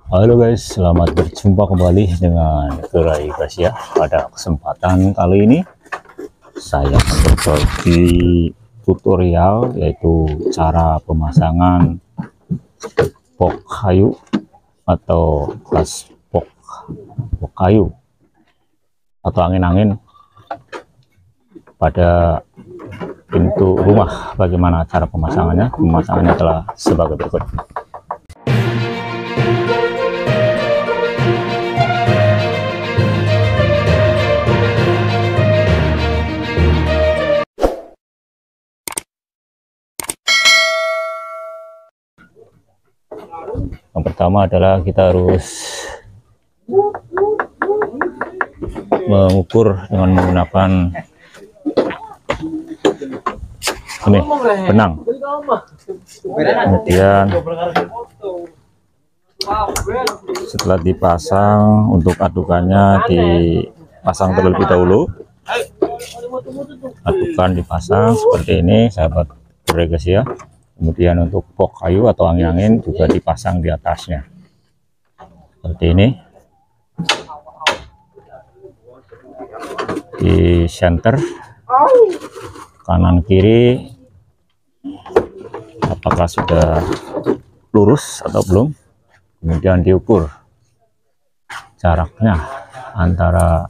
Halo guys, selamat berjumpa kembali dengan Gerai guys ya. Pada kesempatan kali ini saya akan berbagi tutorial yaitu cara pemasangan box kayu atau kelas box kayu atau angin-angin pada pintu rumah. Bagaimana cara pemasangannya? Pemasangannya adalah sebagai berikut. Yang pertama adalah kita harus mengukur dengan menggunakan ini benang. Kemudian setelah dipasang, untuk adukannya dipasang terlebih dahulu. Adukan dipasang seperti ini sahabat guys ya. Kemudian untuk box kayu atau angin-angin juga dipasang di atasnya seperti ini, di center kanan kiri apakah sudah lurus atau belum. Kemudian diukur jaraknya, antara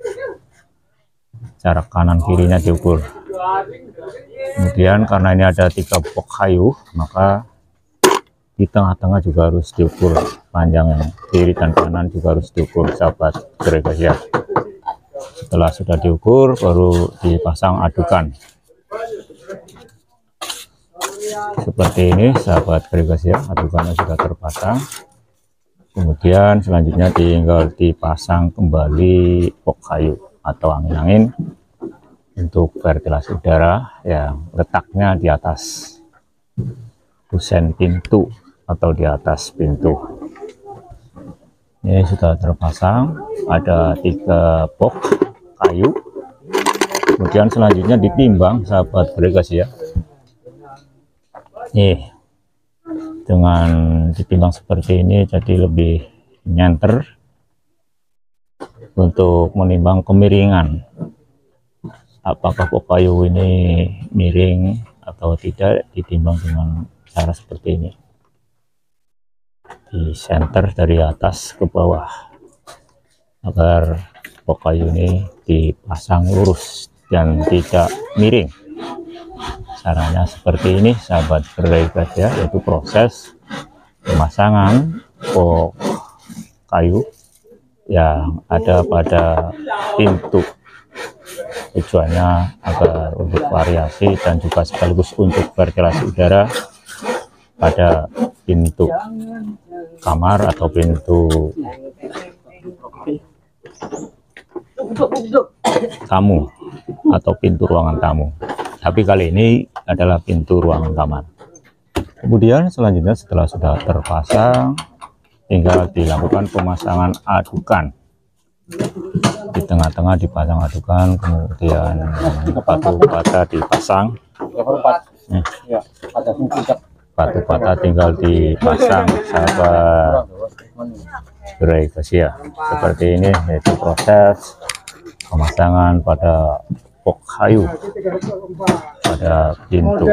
jarak kanan kirinya diukur. Kemudian karena ini ada 3 box kayu, maka di tengah-tengah juga harus diukur, panjang yang kiri dan kanan juga harus diukur sahabat guys ya. Setelah sudah diukur baru dipasang adukan seperti ini sahabat guys ya. Adukannya sudah terpasang, kemudian selanjutnya tinggal dipasang kembali box kayu atau angin-angin untuk ventilasi udara yang letaknya di atas kusen pintu atau di atas pintu. Ini sudah terpasang, ada 3 box kayu. Kemudian selanjutnya ditimbang sahabat guys ya. Nih, dengan ditimbang seperti ini jadi lebih nyenter untuk menimbang kemiringan, apakah box kayu ini miring atau tidak. Ditimbang dengan cara seperti ini, di center dari atas ke bawah agar box kayu ini dipasang lurus dan tidak miring. Caranya seperti ini sahabat guys ya, yaitu proses pemasangan box kayu yang ada pada pintu. Tujuannya agar untuk variasi dan juga sekaligus untuk ventilasi udara pada pintu kamar atau pintu tamu atau pintu ruangan tamu. Tapi kali ini adalah pintu ruangan kamar. Kemudian selanjutnya setelah sudah terpasang, tinggal dilakukan pemasangan adukan. Di tengah-tengah dipasang adukan, kemudian batu bata dipasang. Batu bata tinggal dipasang sahabat guys ya. Seperti ini yaitu proses pemasangan pada box kayu pada pintu.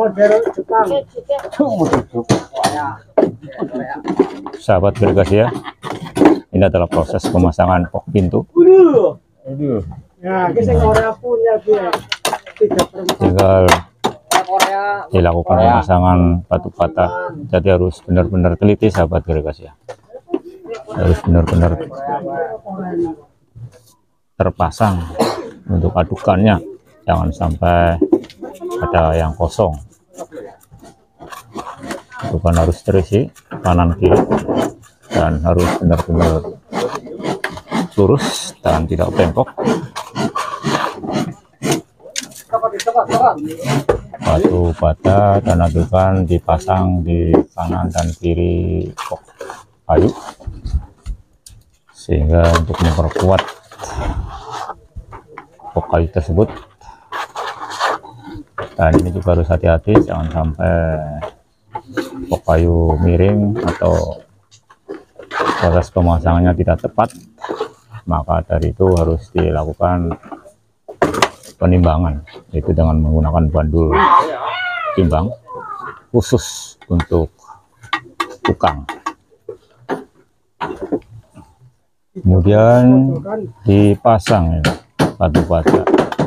Sahabat guys ya, ini adalah proses pemasangan box pintu. Tinggal dilakukan pemasangan batu bata, jadi harus benar-benar teliti sahabat guys ya. Harus benar-benar terpasang untuk adukannya, jangan sampai ada yang kosong. Adukan harus terisi kanan kiri dan harus benar-benar lurus dan tidak bengkok. Batu bata dan adukan dipasang di kanan dan kiri box kayu sehingga untuk memperkuat box kayu tersebut. Dan ini juga harus hati-hati, jangan sampai box kayu miring atau proses pemasangannya tidak tepat, maka dari itu harus dilakukan penimbangan, yaitu dengan menggunakan bandul timbang khusus untuk tukang. Kemudian dipasang batu bata.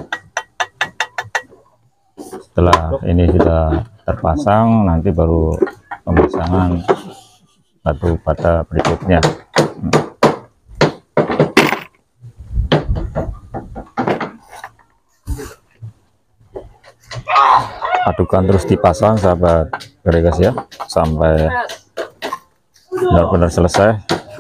Setelah ini sudah terpasang, nanti baru pemasangan batu bata berikutnya. Adukan terus dipasang sahabat Gregas ya, sampai benar-benar selesai.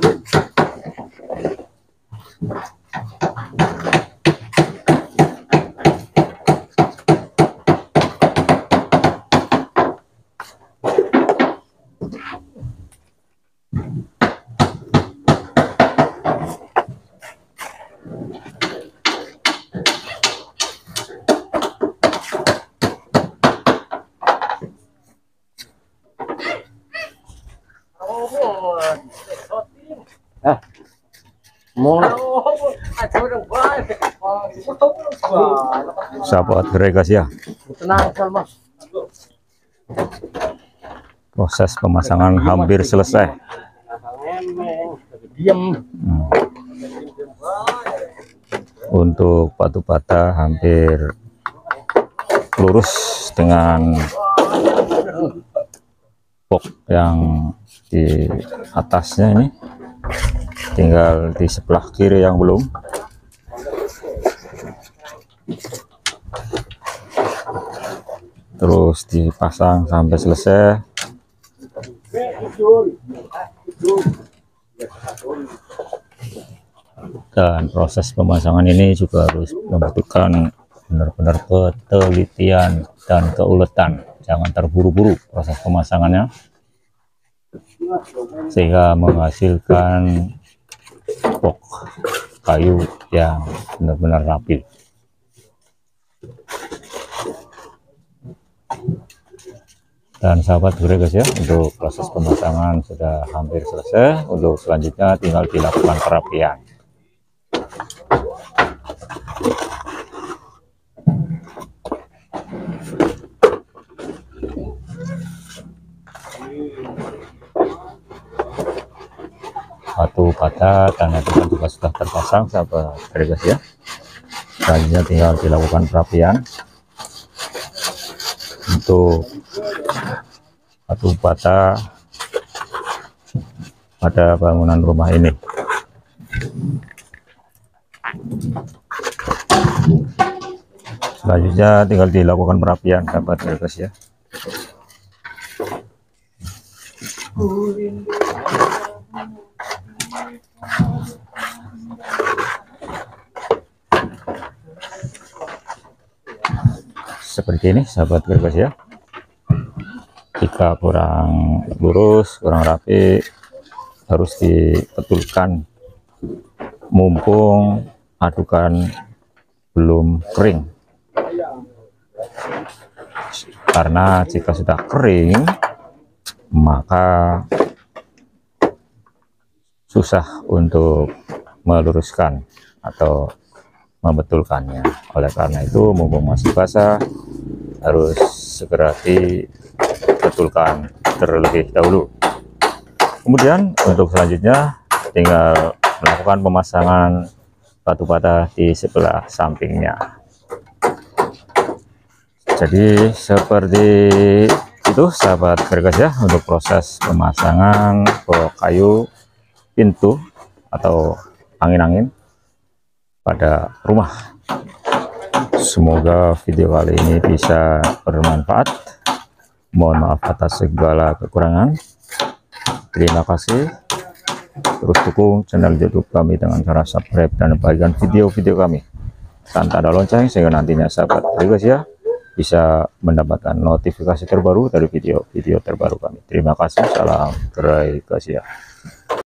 Sahabat Gregas ya, proses pemasangan hampir selesai. Untuk batu bata hampir lurus dengan box yang di atasnya, ini tinggal di sebelah kiri yang belum. Terus dipasang sampai selesai. Dan proses pemasangan ini juga harus membutuhkan benar-benar ketelitian dan keuletan. Jangan terburu-buru proses pemasangannya, sehingga menghasilkan box kayu yang benar-benar rapi. Dan sahabat Gregas ya, untuk proses pemasangan sudah hampir selesai. Untuk selanjutnya tinggal dilakukan perapian. Batu bata dan adukan juga sudah terpasang sahabat Gregas ya. Selanjutnya tinggal dilakukan perapian untuk batu bata pada bangunan rumah ini. Selanjutnya tinggal dilakukan perapian sahabat Gregas ya. Seperti ini sahabat Gregas ya. Jika kurang lurus, kurang rapi, harus dibetulkan mumpung adukan belum kering. Karena jika sudah kering, maka susah untuk meluruskan atau membetulkannya. Oleh karena itu, mumpung masih basah, harus segera dibetulkan terlebih dahulu. Kemudian untuk selanjutnya tinggal melakukan pemasangan batu bata di sebelah sampingnya. Jadi seperti itu sahabat Gregas ya, untuk proses pemasangan box kayu pintu atau angin-angin pada rumah. Semoga video kali ini bisa bermanfaat. Mohon maaf atas segala kekurangan. Terima kasih. Terus dukung channel YouTube kami dengan cara subscribe dan bagikan video-video kami dan tanda lonceng, sehingga nantinya sahabat Gregas ya bisa mendapatkan notifikasi terbaru dari video-video terbaru kami. Terima kasih. Salam Gregas ya.